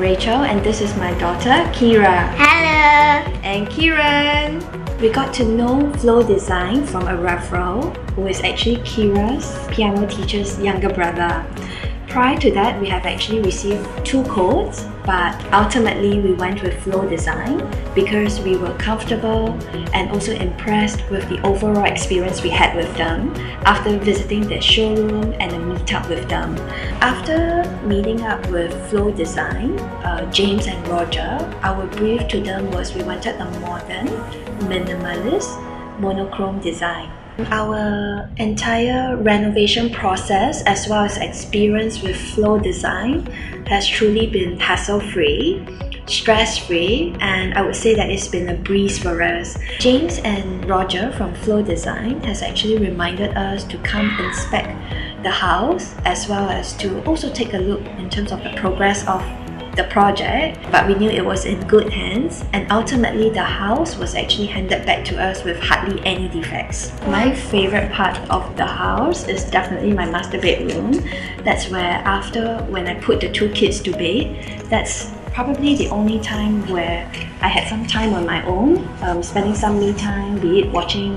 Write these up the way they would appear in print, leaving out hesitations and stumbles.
Rachel and this is my daughter, Kira. Hello! And Kieran. We got to know Flow Design from a referral who is actually Kira's piano teacher's younger brother. Prior to that, we have actually received 2 codes, but ultimately we went with Flow Design because we were comfortable and also impressed with the overall experience we had with them after visiting their showroom and a meetup with them. After meeting up with Flow Design, James and Roger, our brief to them was we wanted a modern, minimalist, monochrome design. Our entire renovation process as well as experience with Flow Design has truly been hassle-free, stress-free, and I would say that it's been a breeze for us. James and Roger from Flow Design has actually reminded us to come inspect the house as well as to also take a look in terms of the progress of the project, but we knew it was in good hands, and ultimately the house was actually handed back to us with hardly any defects. My favorite part of the house is definitely my master bedroom. That's where when I put the 2 kids to bed, that's probably the only time where I had some time on my own, spending some me time, be it watching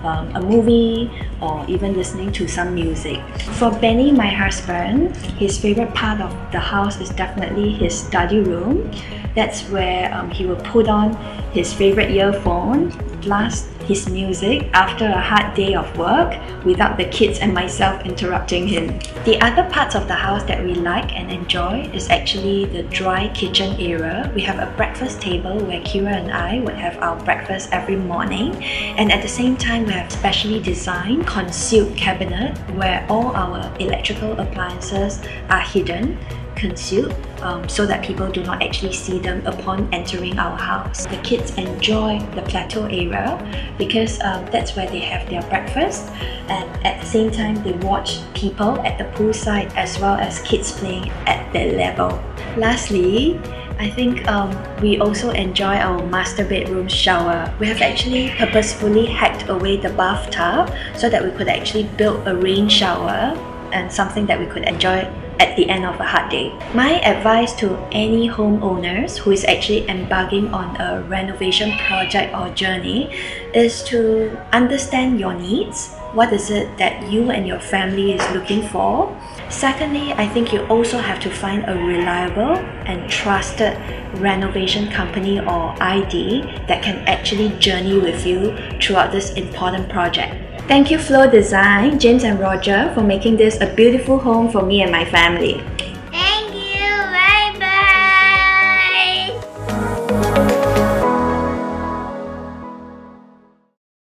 a movie or even listening to some music. For Benny, my husband, his favorite part of the house is definitely his study room. That's where he will put on his favorite earphone, blast his music after a hard day of work without the kids and myself interrupting him. The other parts of the house that we like and enjoy is actually the dry kitchen area. We have a breakfast table where Kira and I would have our breakfast every morning, and at the same time we have specially designed concealed cabinet where all our electrical appliances are hidden, concealed, so that people do not actually see them upon entering our house. The kids enjoy the plateau area because that's where they have their breakfast, and at the same time they watch people at the poolside as well as kids playing at their level. Lastly, I think we also enjoy our master bedroom shower. We have actually purposefully hacked away the bathtub so that we could actually build a rain shower and something that we could enjoy at the end of a hard day. My advice to any homeowners who is actually embarking on a renovation project or journey is to understand your needs. What is it that you and your family is looking for? Secondly, I think you also have to find a reliable and trusted renovation company or ID that can actually journey with you throughout this important project. Thank you Flow Design, James and Roger, for making this a beautiful home for me and my family.